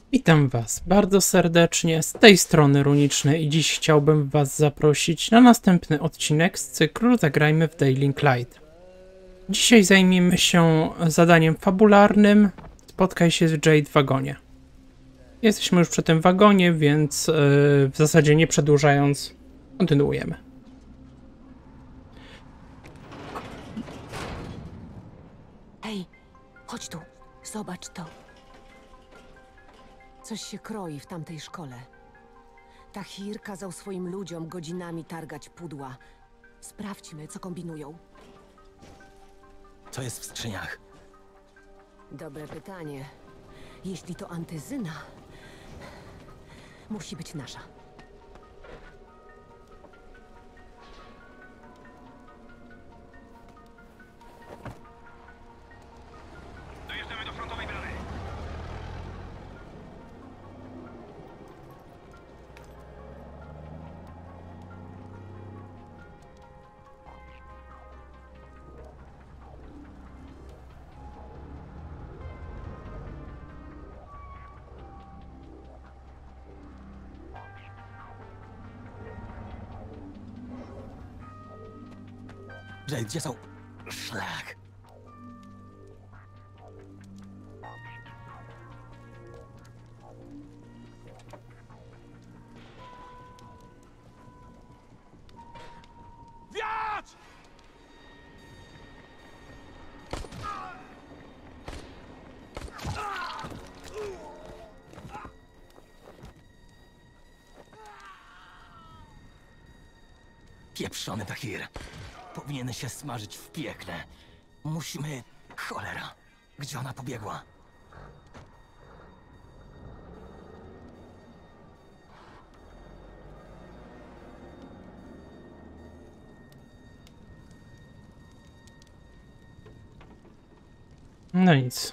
Witam Was bardzo serdecznie, z tej strony Runiczny i dziś chciałbym Was zaprosić na następny odcinek z cyklu Zagrajmy w Dying Light. Dzisiaj zajmiemy się zadaniem fabularnym Spotkaj się z Jade w wagonie. Jesteśmy już przy tym wagonie, więc w zasadzie nie przedłużając, kontynuujemy. Hej, chodź tu, zobacz to. Coś się kroi w tamtej szkole. Tahir kazał swoim ludziom godzinami targać pudła. Sprawdźmy, co kombinują. Co jest w skrzyniach? Dobre pytanie. Jeśli to antyzyna, musi być nasza. Dojeżdżamy do frontowej bramy. Jade, gdzie są? Szlak. Wiatr! Pieprzony Tahir. Powinien się smażyć w piekle. Musimy... Cholera. Gdzie ona pobiegła? No nic.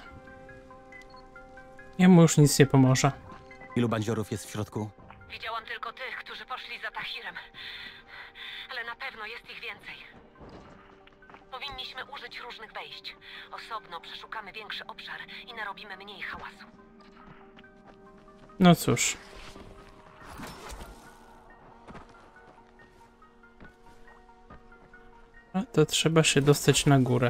Jemu już nic nie pomoże. Ilu bandziorów jest w środku? Widziałam tylko tych, którzy poszli za Tahirem. Ale na pewno jest ich więcej. Powinniśmy użyć różnych wejść. Osobno przeszukamy większy obszar i narobimy mniej hałasu. No cóż. A to trzeba się dostać na górę.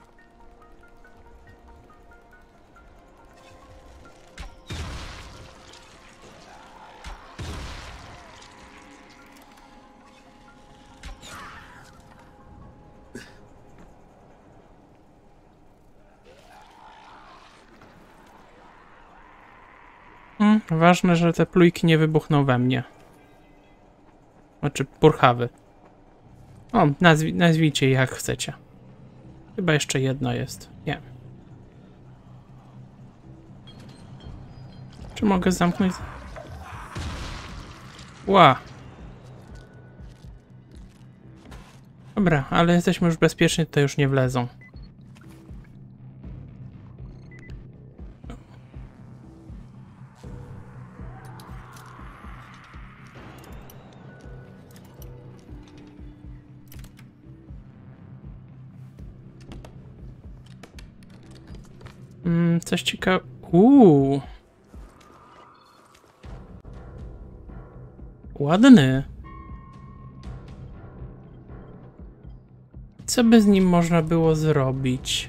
Ważne, że te plujki nie wybuchną we mnie. Znaczy purchawy. O, nazwijcie je jak chcecie. Chyba jeszcze jedno jest. Nie. Czy mogę zamknąć? Ła. Dobra, ale jesteśmy już bezpieczni, to już nie wlezą. Coś ciekawe. Ładny. Co by z nim można było zrobić?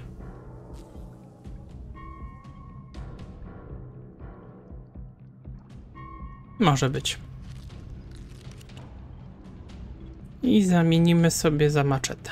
Może być. I zamienimy sobie za maczetę.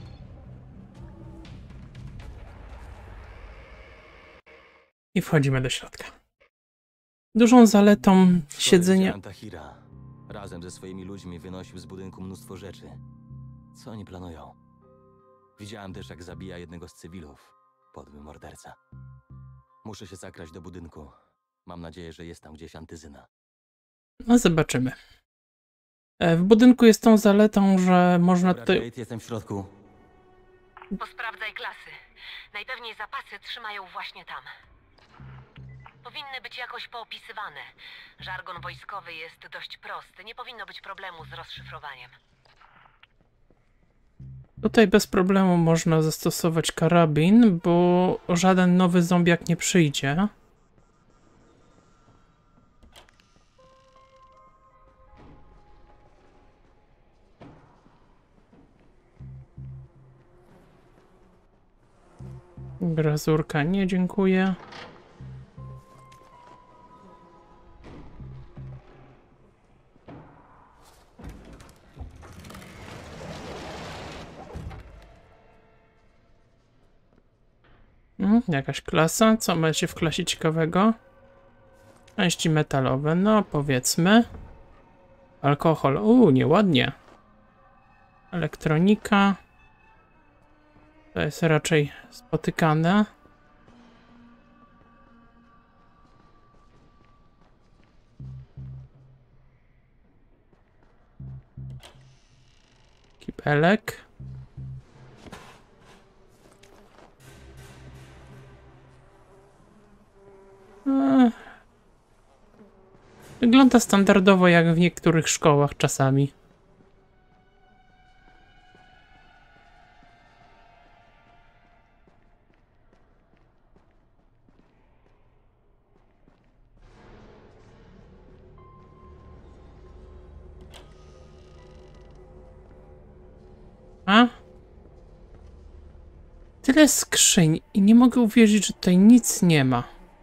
I wchodzimy do środka. Dużą zaletą siedzenia... Widziałem Tahira. Razem ze swoimi ludźmi wynosił z budynku mnóstwo rzeczy. Co oni planują? Widziałem też, jak zabija jednego z cywilów. Podły morderca. Muszę się zakraść do budynku. Mam nadzieję, że jest tam gdzieś antyzyna. No zobaczymy. W budynku jest tą zaletą, że można Dobra, tutaj... Jade, jestem w środku. Posprawdzaj klasy. Najpewniej zapasy trzymają właśnie tam. Powinny być jakoś poopisywane. Żargon wojskowy jest dość prosty. Nie powinno być problemu z rozszyfrowaniem. Tutaj bez problemu można zastosować karabin, bo żaden nowy zombiak nie przyjdzie. Grazurka nie, dziękuję. Jakaś klasa? Co macie w klasie ciekawego? Części metalowe, no powiedzmy. Alkohol, nieładnie. Elektronika. To jest raczej spotykane. Kibelek. Wygląda standardowo jak w niektórych szkołach czasami. Tyle skrzyń i nie mogę uwierzyć, że tutaj nic nie ma.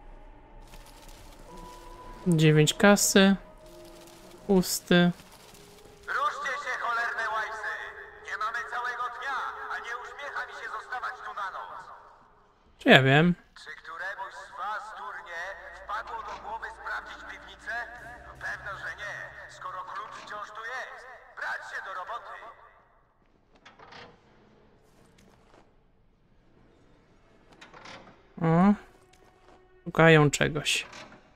9 kasy. Pusty. Ruszcie się, cholerne łajsy! Nie mamy całego dnia, a nie uśmiecha mi się zostawać tu na noc. Czy ja wiem? Czy któremuś z was, durnie, wpadło do głowy sprawdzić piwnicę? No pewno, że nie, skoro klucz wciąż tu jest. Brać się do roboty! O. Szukają czegoś.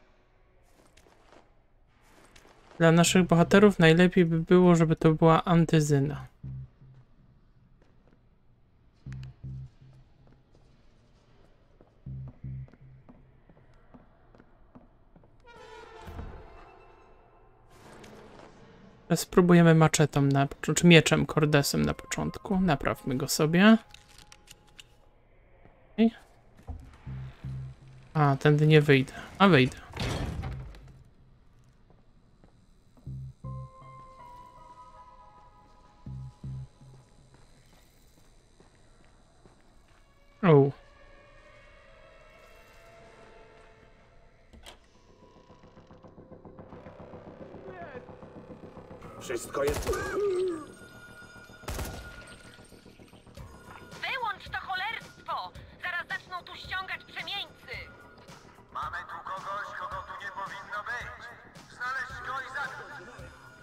Dla naszych bohaterów najlepiej by było, żeby to była antyzyna. Spróbujemy maczetą, czy mieczem kordesem na początku. Naprawmy go sobie. Okay. A, tędy nie wyjdę. A, wyjdę. O. Wszystko jest... Wyłącz to cholerstwo! Zaraz zaczną tu ściągać przemieńcy! Mamy tu kogoś, kogo tu nie powinno być. Znaleźć go i zabić.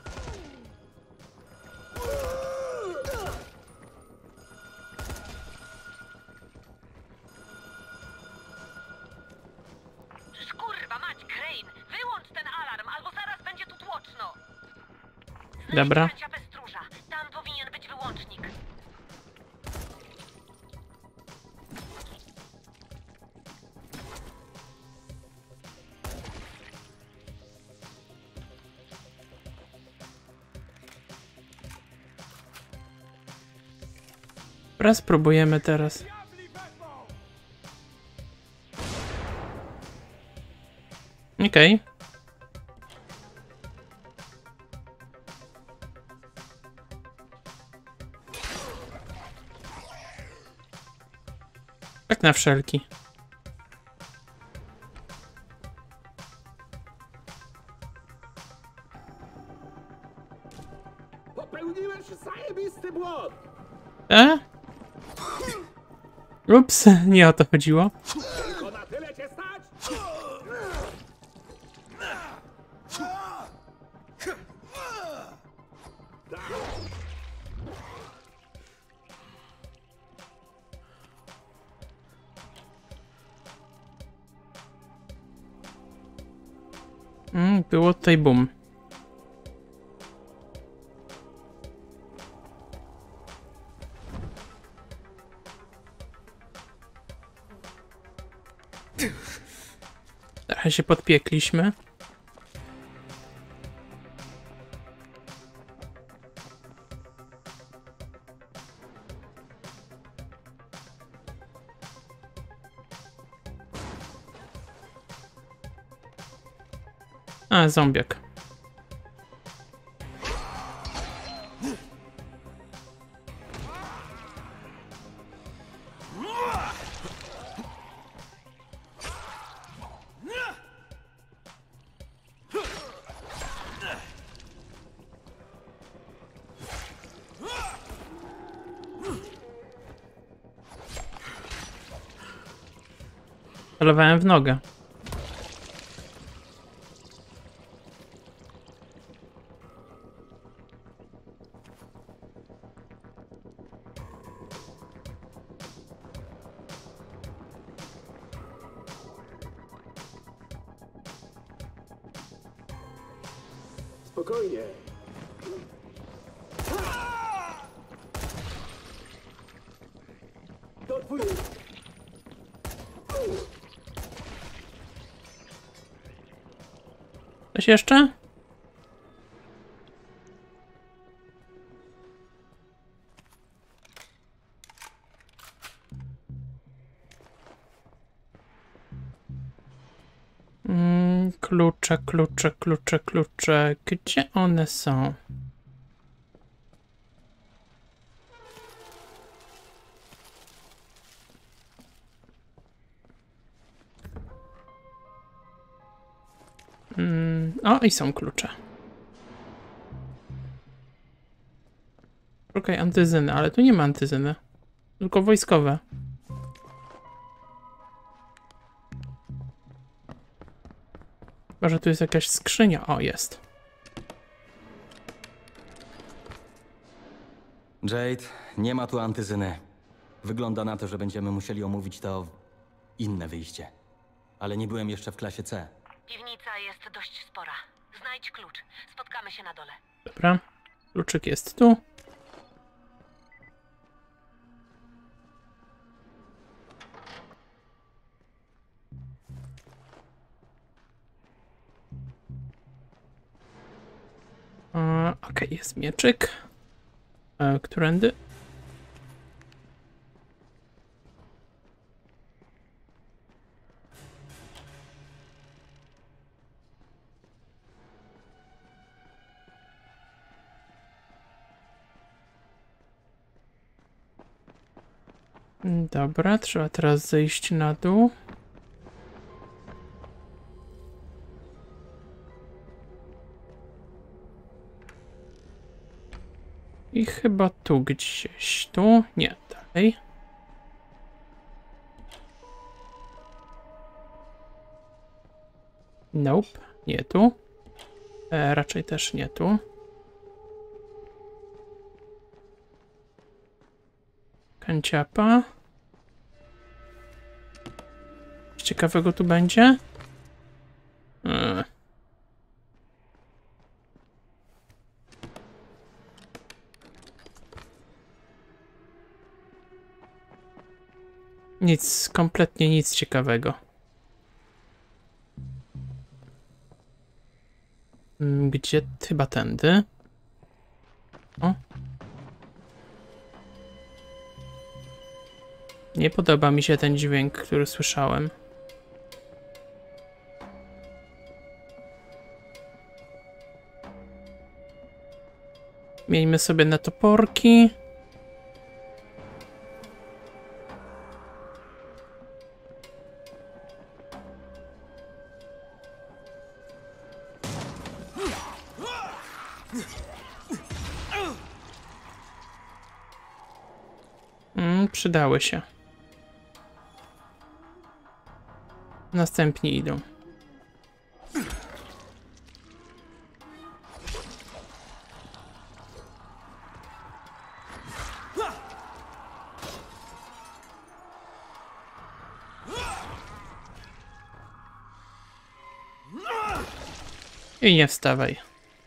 Kurwa mać, Crane! Wyłącz ten alarm, albo zaraz będzie tu tłoczno! Dobra. Znajdź kanciapę stróża. Tam powinien być wyłącznik. Dobra, spróbujemy teraz. Okej. Tak na wszelki. Popełniłeś zajebisty błąd! Ups, nie o to chodziło. Tylko na tyle cię stać? Było tutaj boom. Trochę się podpiekliśmy. A, zombiak. Celowałem w nogę. Spokojnie. To twój... Coś jeszcze? Klucze, klucze, klucze, klucze. Gdzie one są? O, i są klucze. Szukaj antyzyny, ale tu nie ma antyzyny. Tylko wojskowe. Chyba, że tu jest jakaś skrzynia. O, jest. Jade, nie ma tu antyzyny. Wygląda na to, że będziemy musieli omówić to inne wyjście. Ale nie byłem jeszcze w klasie C. Piwnica jest dość spora. Znajdź klucz. Spotkamy się na dole. Dobra. Kluczyk jest tu. Okej, jest mieczyk. Którędy? Dobra, trzeba teraz zejść na dół. I chyba tu gdzieś. Tu? Nie, dalej. Nope, nie tu. Raczej też nie tu. Kanciapa. Coś ciekawego tu będzie? Nic, kompletnie nic ciekawego. Gdzie? Chyba tędy. O. Nie podoba mi się ten dźwięk, który słyszałem. Miejmy sobie na toporki. Przydały się. Następni idą. I nie wstawaj.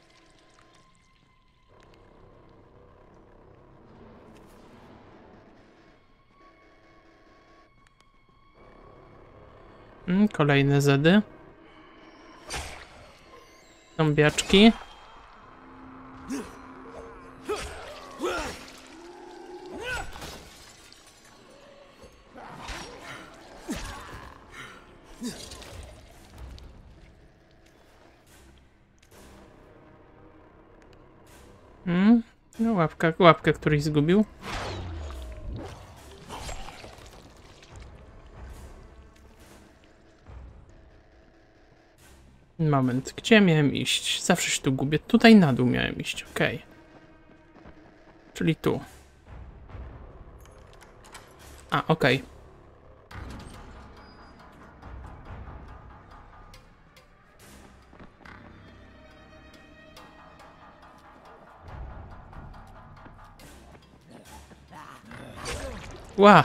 Kolejne zedy. Zombiaczki. No łapkę któryś zgubił. Moment, gdzie miałem iść? Zawsze się tu gubię. Tutaj na dół miałem iść, okej. Czyli tu. A, okej. Ła!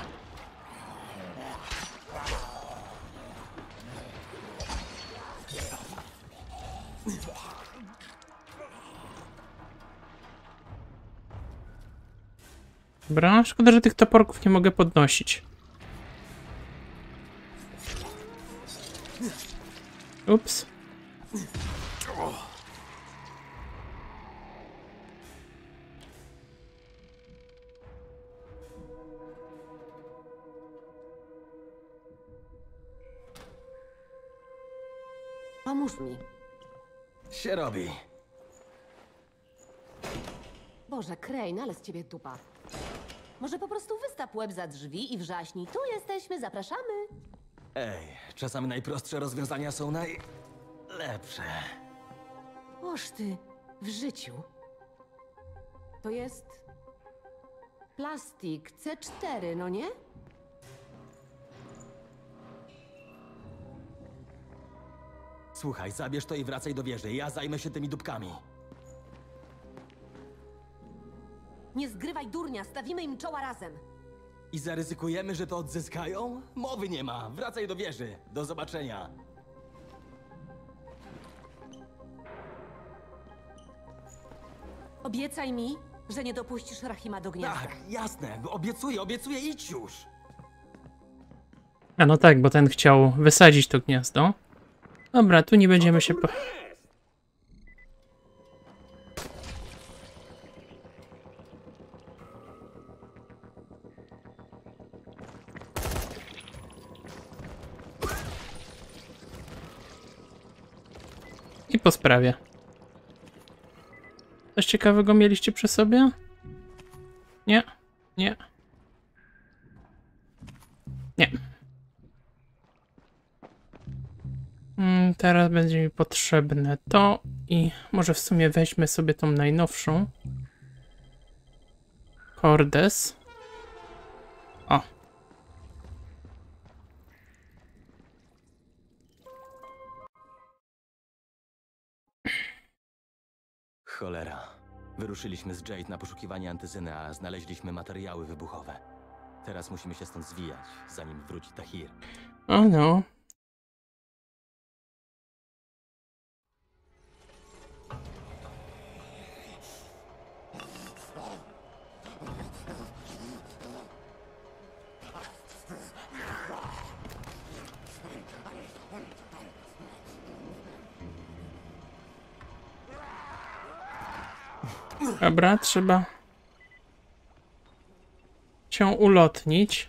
Dobra, szkoda, że tych toporków nie mogę podnosić. Ups. Pomóż mi. Się robi. Boże, Crane, ale z ciebie dupa. Może po prostu wystap łeb za drzwi i wrzaśnij. Tu jesteśmy, zapraszamy. Ej, czasami najprostsze rozwiązania są najlepsze. Oż ty, w życiu. To jest... plastik C4, no nie? Słuchaj, zabierz to i wracaj do wieży. Ja zajmę się tymi dupkami. Nie zgrywaj durnia, stawimy im czoła razem. I zaryzykujemy, że to odzyskają? Mowy nie ma. Wracaj do wieży. Do zobaczenia. Obiecaj mi, że nie dopuścisz Rahima do gniazda. Tak, jasne. Obiecuję, idź już. A no tak, bo ten chciał wysadzić to gniazdo. Dobra, tu nie będziemy się... I po sprawie. Coś ciekawego mieliście przy sobie? Nie, nie. Nie. Teraz będzie mi potrzebne to i może w sumie weźmy sobie tą najnowszą. Cordes. O. Cholera. Wyruszyliśmy z Jade na poszukiwanie antyzyny, a znaleźliśmy materiały wybuchowe. Teraz musimy się stąd zwijać, zanim wróci Tahir. O no. Dobra, trzeba się ulotnić.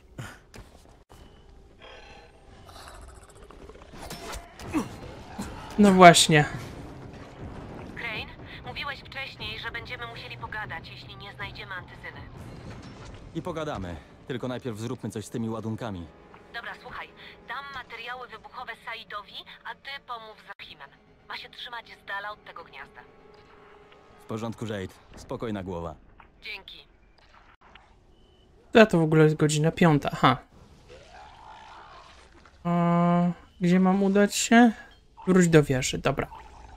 No właśnie. Crane, mówiłeś wcześniej, że będziemy musieli pogadać, jeśli nie znajdziemy antyzyny. I pogadamy. Tylko najpierw zróbmy coś z tymi ładunkami. Dobra, słuchaj, dam materiały wybuchowe Saidowi, a ty pomów z Rahimem. Ma się trzymać z dala od tego gniazda. W porządku, Jade. Spokojna głowa. Dzięki. To w ogóle jest godzina 5. Aha. Gdzie mam udać się? Wróć do wieży, dobra.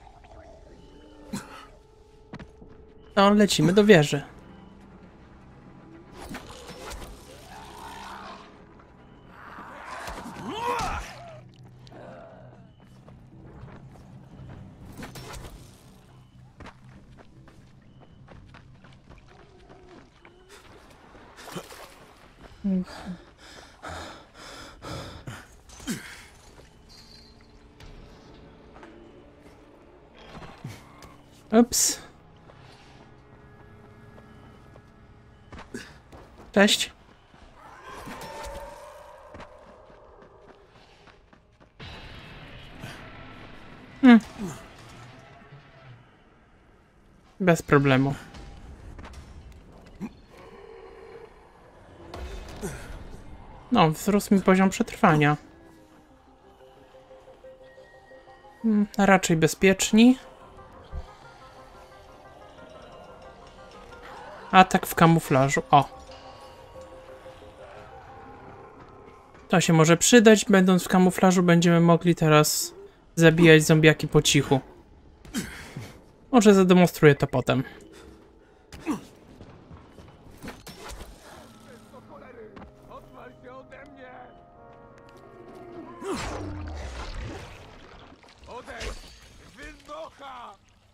To lecimy do wieży. Ups. Cześć. Bez problemu. No, wzrósł mi poziom przetrwania. Raczej bezpieczni. Atak w kamuflażu. O. To się może przydać. Będąc w kamuflażu będziemy mogli teraz zabijać zombiaki po cichu. Może zademonstruję to potem. Odwal się ode mnie! Odejdź! Wynocha!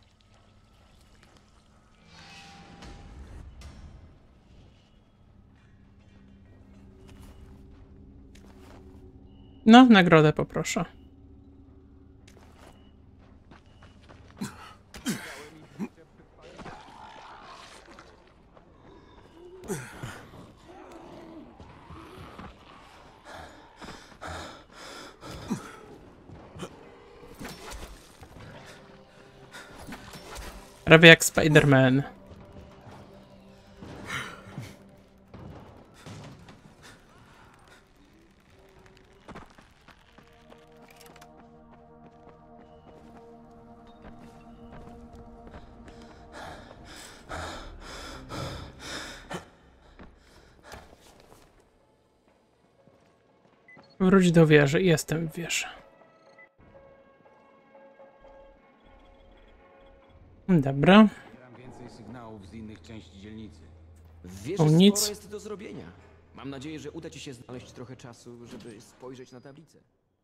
No, nagrodę poproszę. Prawie jak Spider-Man. Wróć do wieży. Jestem w wieży. Dobra. Zbieram więcej sygnałów z innych części dzielnicy. Wiesz, O, nic. sporo jest do zrobienia. Mam nadzieję, że uda ci się znaleźć trochę czasu, żeby spojrzeć na tablicę.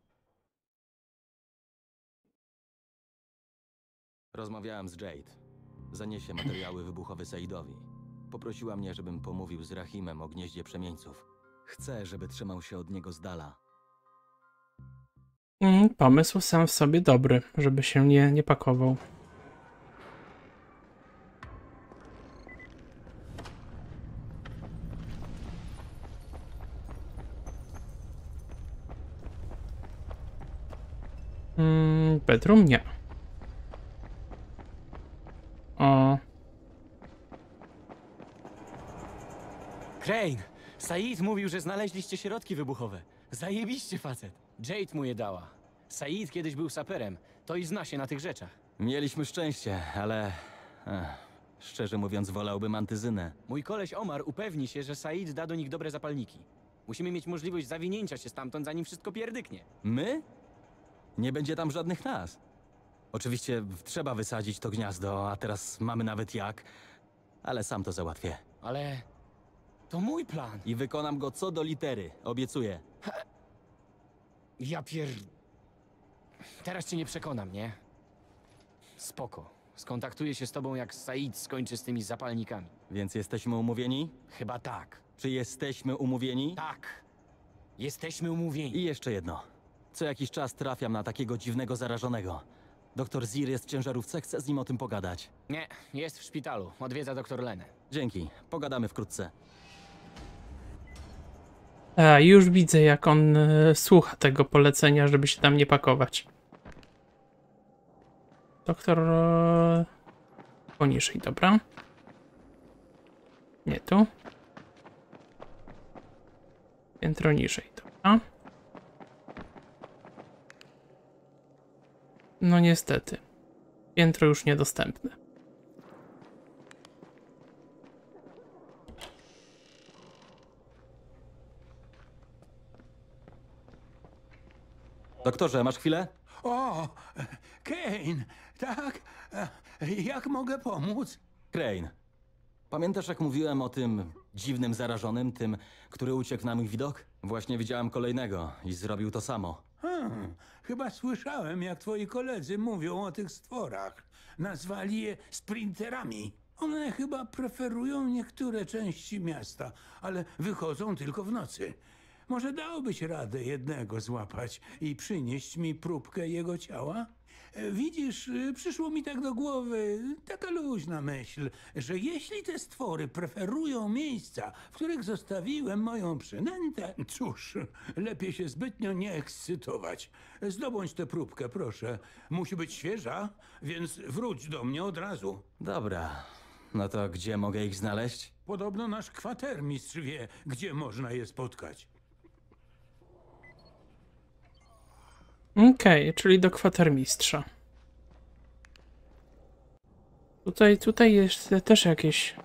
Rozmawiałem z Jade. Zaniesie materiały wybuchowe Saidowi. Poprosiła mnie, żebym pomówił z Rahimem o gnieździe przemieńców. Chcę, żeby trzymał się od niego z dala. Pomysł sam w sobie dobry, żeby się nie pakował. Bedroom nie. O. Crane! Said mówił, że znaleźliście środki wybuchowe. Zajebiście, facet. Jade mu je dała. Said kiedyś był saperem. To i zna się na tych rzeczach. Mieliśmy szczęście, ale... szczerze mówiąc, wolałbym antyzynę. Mój koleś Omar upewni się, że Said da do nich dobre zapalniki. Musimy mieć możliwość zawinięcia się stamtąd, zanim wszystko pierdyknie. My? Nie będzie tam żadnych nas. Oczywiście trzeba wysadzić to gniazdo, a teraz mamy nawet jak. Ale sam to załatwię. Ale... to mój plan. I wykonam go co do litery, obiecuję. Ja Teraz cię nie przekonam, nie? Spoko. Skontaktuję się z tobą, jak Said skończy z tymi zapalnikami. Więc jesteśmy umówieni? Chyba tak. Czy jesteśmy umówieni? Tak. Jesteśmy umówieni. I jeszcze jedno. Co jakiś czas trafiam na takiego dziwnego zarażonego. Doktor Zir jest w ciężarówce, chcę z nim o tym pogadać. Nie, jest w szpitalu. Odwiedza doktor Lenę. Dzięki, pogadamy wkrótce. A, już widzę, jak on słucha tego polecenia, żeby się tam nie pakować. Doktor... poniżej, dobra. Nie tu. Piętro niżej, dobra. No niestety. Piętro już niedostępne. Doktorze, masz chwilę? O, Kane, tak? Jak mogę pomóc? Crane. Pamiętasz, jak mówiłem o tym dziwnym zarażonym, tym, który uciekł na mój widok? Właśnie widziałem kolejnego i zrobił to samo. Chyba słyszałem, jak twoi koledzy mówią o tych stworach. Nazwali je sprinterami. One chyba preferują niektóre części miasta, ale wychodzą tylko w nocy. Może dałobyś radę jednego złapać i przynieść mi próbkę jego ciała? Widzisz, przyszło mi tak do głowy taka luźna myśl, że jeśli te stwory preferują miejsca, w których zostawiłem moją przynętę, cóż, lepiej się zbytnio nie ekscytować. Zdobądź tę próbkę, proszę. Musi być świeża, więc wróć do mnie od razu. Dobra. No to gdzie mogę ich znaleźć? Podobno nasz kwatermistrz wie, gdzie można je spotkać. Okej, czyli do kwatermistrza. Tutaj jest też jakieś...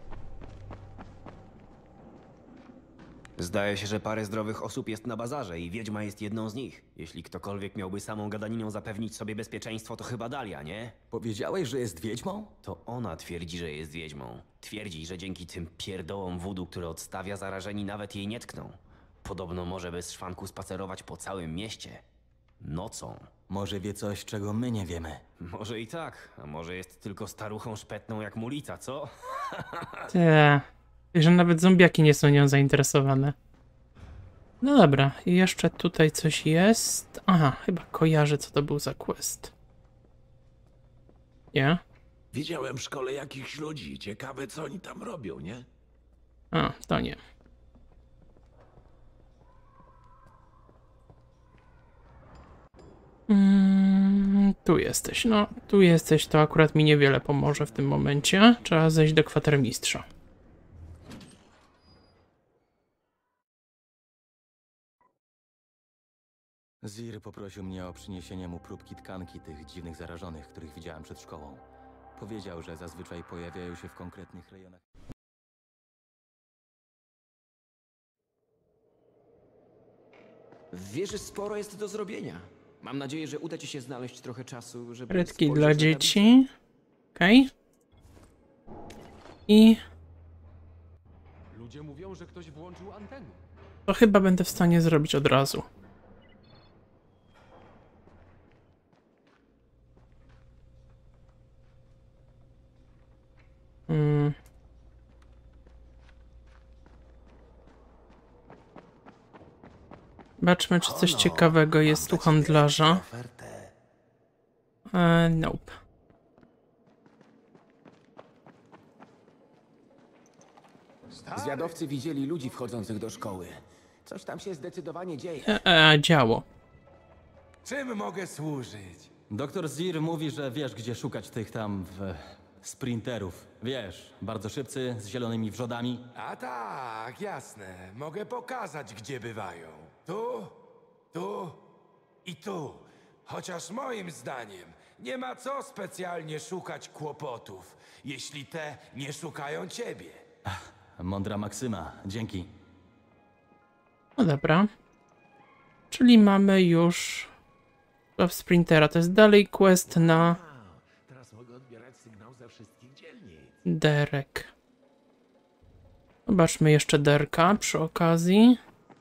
Zdaje się, że parę zdrowych osób jest na bazarze i wiedźma jest jedną z nich. Jeśli ktokolwiek miałby samą gadaniną zapewnić sobie bezpieczeństwo, to chyba Dalia, nie? Powiedziałeś, że jest wiedźmą? To ona twierdzi, że jest wiedźmą. Twierdzi, że dzięki tym pierdołom wudu, które odstawia, zarażeni nawet jej nie tkną. Podobno może bez szwanku spacerować po całym mieście. Nocą. Może wie coś, czego my nie wiemy. Może i tak, a może jest tylko staruchą szpetną jak mulica, co? Że nawet zombiaki nie są nią zainteresowane. No dobra, i jeszcze tutaj coś jest. Aha, chyba kojarzę, co to był za quest. Nie? Widziałem w szkole jakichś ludzi. Ciekawe, co oni tam robią, nie? A, to nie. Tu jesteś. No, tu jesteś, to akurat mi niewiele pomoże w tym momencie. Trzeba zejść do kwatermistrza. Zir poprosił mnie o przyniesienie mu próbki tkanki tych dziwnych zarażonych, których widziałem przed szkołą. Powiedział, że zazwyczaj pojawiają się w konkretnych rejonach. W wieży sporo jest do zrobienia. Mam nadzieję, że uda ci się znaleźć trochę czasu, żeby... Rybki spojrzeć dla na dzieci. Okej. I Ludzie mówią, że ktoś włączył antenę. to chyba będę w stanie zrobić od razu. Zobaczmy, czy coś ciekawego jest u handlarza. Nope. Zwiadowcy widzieli ludzi wchodzących do szkoły. Coś tam się zdecydowanie dzieje. Działo. Czym mogę służyć? Doktor Zir mówi, że wiesz, gdzie szukać tych tam sprinterów. Wiesz, bardzo szybcy, z zielonymi wrzodami. A tak, jasne. Mogę pokazać, gdzie bywają. Tu, tu i tu. Chociaż moim zdaniem nie ma co specjalnie szukać kłopotów, jeśli te nie szukają ciebie. Mądra maksyma, dzięki. No dobra. Czyli mamy już sprintera. To jest dalej quest na Teraz mogę odbierać sygnał ze wszystkich dzielnic. Derek. Zobaczmy jeszcze Derka przy okazji.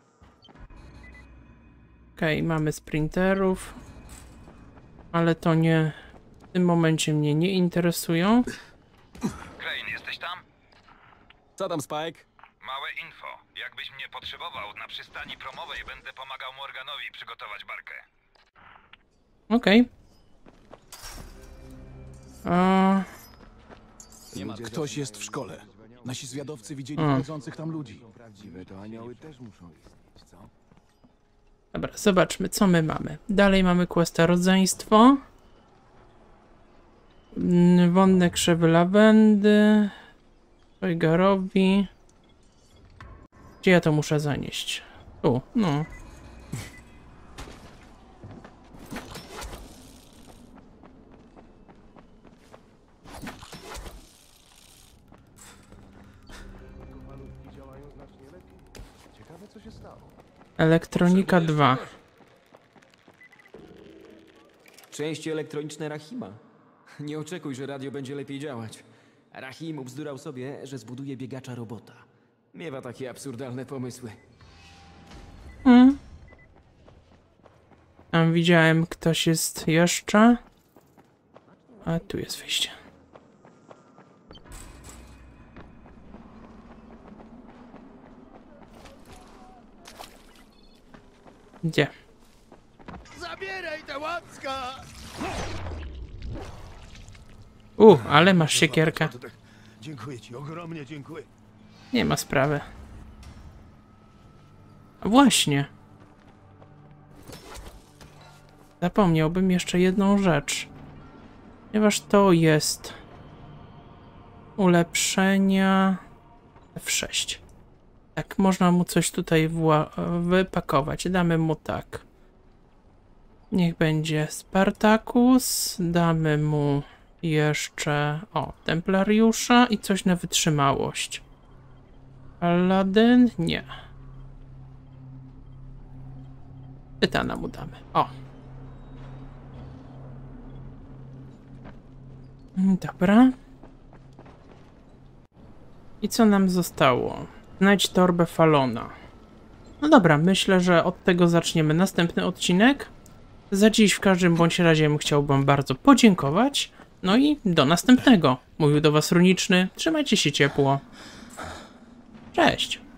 Okej, mamy sprinterów. Ale to nie... W tym momencie mnie nie interesują. Crane, jesteś tam? Co tam, Spike? Małe info. Jakbyś mnie potrzebował, na przystani promowej będę pomagał Morganowi przygotować barkę. Okej. Ktoś jest w szkole. Nasi zwiadowcy widzieli wchodzących tam ludzi. Prawdziwe to anioły też muszą istnieć, co? Dobra, zobaczmy, co my mamy. Dalej mamy questa rodzeństwo. Wonne krzewy lawendy. Toygarowi. Gdzie ja to muszę zanieść? Tu, no. Elektronika 2. Części elektroniczne Rahima. Nie oczekuj, że radio będzie lepiej działać. Rahim ubzdurał sobie, że zbuduje biegacza robota. Miewa takie absurdalne pomysły. Tam widziałem, ktoś jest jeszcze. A tu jest wyjście. Gdzie? Zabieraj tę łapska! Ale masz siekierkę. Dziękuję ci, ogromnie dziękuję. Nie ma sprawy. A właśnie. Zapomniałbym jeszcze jedną rzecz. Ponieważ to jest ulepszenia F6. Tak, można mu coś tutaj wypakować. Damy mu tak. Niech będzie Spartacus. Damy mu jeszcze Templariusza i coś na wytrzymałość. Paladyn? Nie. Tytana mu damy. Dobra. I co nam zostało? Znajdź torbę Falona. No dobra, myślę, że od tego zaczniemy następny odcinek. Za dziś w każdym bądź razie chciałbym bardzo podziękować. No i do następnego. Mówił do was Runiczny. Trzymajcie się ciepło. Cześć.